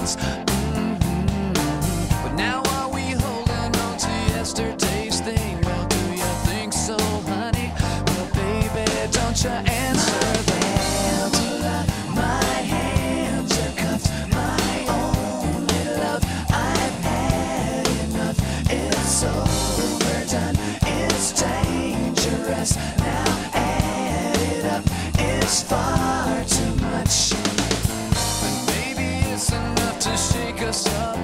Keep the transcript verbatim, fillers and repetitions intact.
friends. Mm-hmm. But now are we holding on to yesterday's thing? Well, do you think so, honey? Well, baby, don't you answer the bell. My hands are cuffed, my only love. I've had enough. It's overdone. It's dangerous. Now add it up. It's far too much. And maybe it's enough to shake us up.